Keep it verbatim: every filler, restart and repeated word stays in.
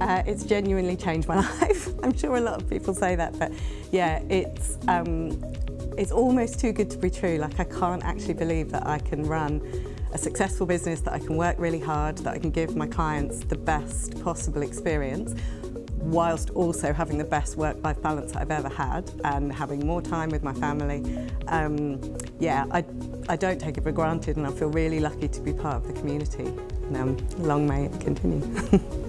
Uh, it's genuinely changed my life. I'm sure a lot of people say that, but yeah, it's um, it's almost too good to be true. Like, I can't actually believe that I can run a successful business, that I can work really hard, that I can give my clients the best possible experience, whilst also having the best work-life balance that I've ever had and having more time with my family. Um, yeah, I, I don't take it for granted, and I feel really lucky to be part of the community. And um, long may it continue.